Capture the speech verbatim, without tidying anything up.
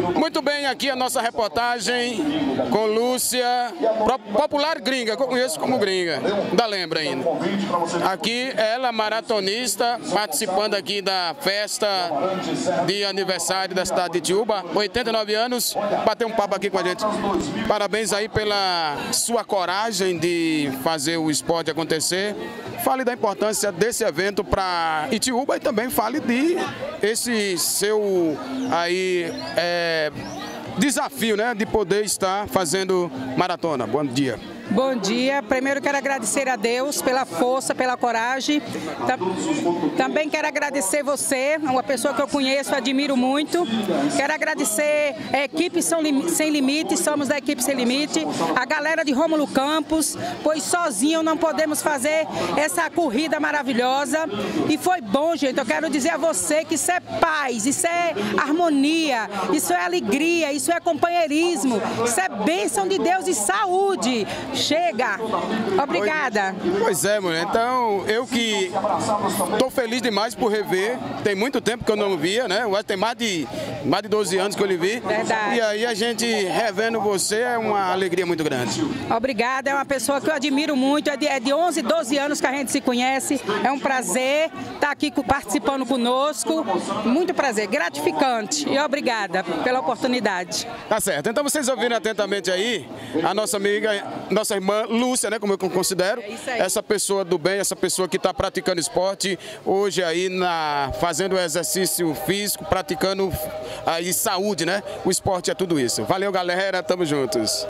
Muito bem, aqui a nossa reportagem com Lúcia, popular gringa, que eu conheço como gringa, ainda lembra ainda. Aqui ela, maratonista, participando aqui da festa de aniversário da cidade de Itiúba, oitenta e nove anos, bateu um papo aqui com a gente. Parabéns aí pela sua coragem de fazer o esporte acontecer. Fale da importância desse evento para Itiúba e também fale de esse seu aí é, desafio, né, de poder estar fazendo maratona. Bom dia. Bom dia. Primeiro quero agradecer a Deus pela força, pela coragem. Também quero agradecer você, uma pessoa que eu conheço, admiro muito. Quero agradecer a equipe Sem Limites, somos da equipe Sem Limite, a galera de Rômulo Campos, pois sozinho não podemos fazer essa corrida maravilhosa. E foi bom, gente. Eu quero dizer a você que isso é paz, isso é harmonia, isso é alegria, isso é companheirismo, isso é bênção de Deus e saúde. Chega! Obrigada! Pois é, mulher. Então, eu que estou feliz demais por rever. Tem muito tempo que eu não via, né? Eu acho que tem mais de, mais de doze anos que eu lhe vi. Verdade. E aí a gente revendo você é uma alegria muito grande. Obrigada. É uma pessoa que eu admiro muito. É de, é de onze, doze anos que a gente se conhece. É um prazer estar aqui participando conosco. Muito prazer. Gratificante. E obrigada pela oportunidade. Tá certo. Então, vocês ouviram atentamente aí a nossa amiga, nossa irmã Lúcia, né, como eu considero, é essa pessoa do bem, essa pessoa que está praticando esporte, hoje aí na, fazendo exercício físico, praticando aí saúde, né? O esporte é tudo isso. Valeu, galera, tamo juntos.